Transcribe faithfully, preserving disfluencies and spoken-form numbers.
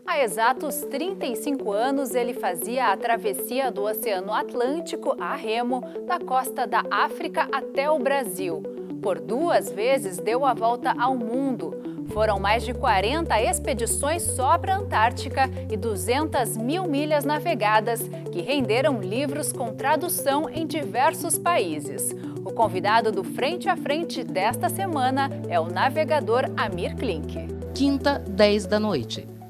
Há exatos trinta e cinco anos, ele fazia a travessia do Oceano Atlântico a remo, da costa da África até o Brasil. Por duas vezes deu a volta ao mundo. Foram mais de quarenta expedições só para a Antártica e duzentas mil milhas navegadas, que renderam livros com tradução em diversos países. O convidado do Frente a Frente desta semana é o navegador Amir Klink. Quinta, dez da noite.